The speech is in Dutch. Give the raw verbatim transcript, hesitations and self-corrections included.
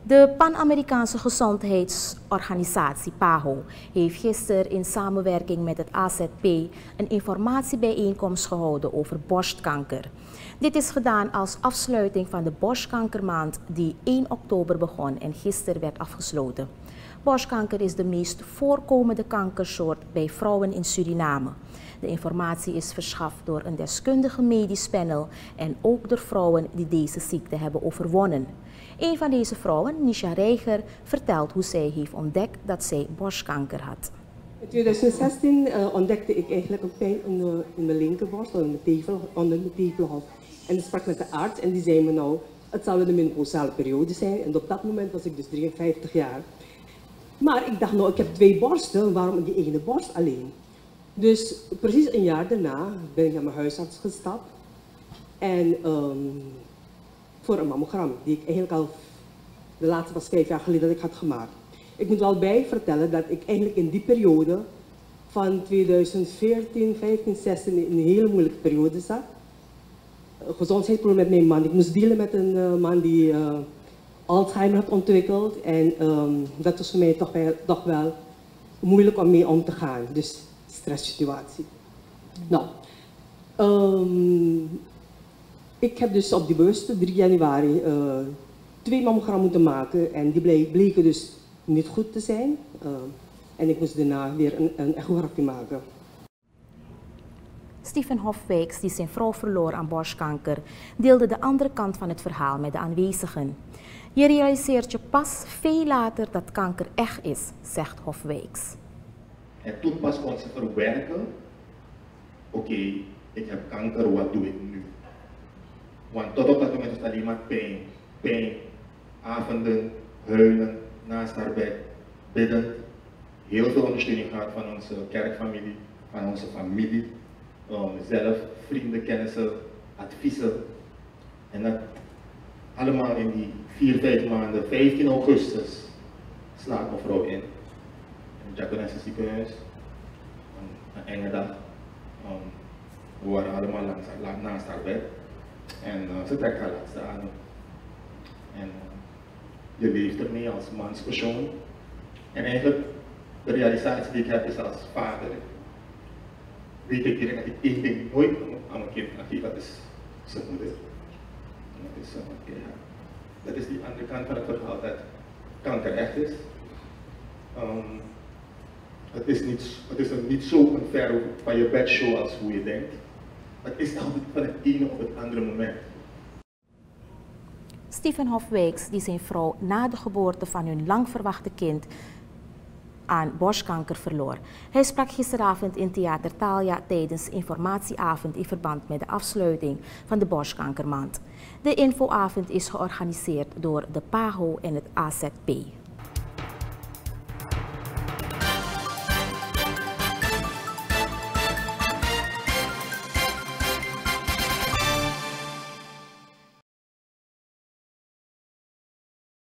De Pan-Amerikaanse Gezondheidsorganisatie PAHO heeft gisteren in samenwerking met het A Z P een informatiebijeenkomst gehouden over borstkanker. Dit is gedaan als afsluiting van de borstkankermaand die één oktober begon en gisteren werd afgesloten. Borstkanker is de meest voorkomende kankersoort bij vrouwen in Suriname. De informatie is verschaft door een deskundige medisch panel en ook door vrouwen die deze ziekte hebben overwonnen. Een van deze vrouwen, Nisha Reiger, vertelt hoe zij heeft ontdekt dat zij borstkanker had. In twintig zestien uh, ontdekte ik eigenlijk een pijn onder, in mijn linkerborst, onder mijn tevel, onder mijn tevelhof. En ik sprak met de arts en die zei me nou, het zou een menopausale periode zijn. En op dat moment was ik dus drieënvijftig jaar. Maar ik dacht nou, ik heb twee borsten, waarom die ene borst alleen? Dus precies een jaar daarna ben ik naar mijn huisarts gestapt. En um, voor een mammogram, die ik eigenlijk al, de laatste was vijf jaar geleden dat ik had gemaakt. Ik moet wel bij vertellen dat ik eigenlijk in die periode van twintig veertien, vijftien, zestien in een hele moeilijke periode zat. Gezondheidsprobleem met mijn man. Ik moest dealen met een uh, man die uh, Alzheimer had ontwikkeld. En um, dat was voor mij toch wel, toch wel moeilijk om mee om te gaan. Dus stresssituatie. Nou, um, ik heb dus op die bewuste drie januari uh, twee mammogrammen moeten maken. En die bleken dus niet goed te zijn. Uh, en ik moest daarna weer een, een echografie maken. Stephen Hofwijks, die zijn vrouw verloor aan borstkanker, deelde de andere kant van het verhaal met de aanwezigen. Je realiseert je pas veel later dat kanker echt is, zegt Hofwijks. En toen pas kon ze verwerken, oké, okay, ik heb kanker, wat doe ik nu? Want tot op dat moment was het alleen maar pijn, pijn, avonden, huilen, naast haar bed, bidden. Heel veel ondersteuning gehad van onze kerkfamilie, van onze familie. Um, zelf, vrienden, kennissen, adviezen. En dat allemaal in die vier, vijf maanden, vijftien augustus, slaat mevrouw in. In het Jaconesse ziekenhuis. Een, een enge dag. Um, we waren allemaal langs, lang, naast haar bed. En uh, ze trekt haar laatste adem. En uh, je leeft ermee als manspersoon. En eigenlijk, de realisatie die ik heb is als vader. Weet ik direct dat ik één ding nooit aan mijn kind kan geven, dat is zijn moeder. En dat is, uh, ja, dat is die andere kant van het verhaal, dat kanker echt is. Um, het is niet, het is een, niet zo een ver van je bedshow als hoe je denkt. Het is altijd van het ene op het andere moment. Stephen Hofwijks, die zijn vrouw na de geboorte van hun lang verwachte kind aan borstkanker verloor. Hij sprak gisteravond in Theater Thalia tijdens informatieavond in verband met de afsluiting van de borstkankermaand. De infoavond is georganiseerd door de PAHO en het A Z P.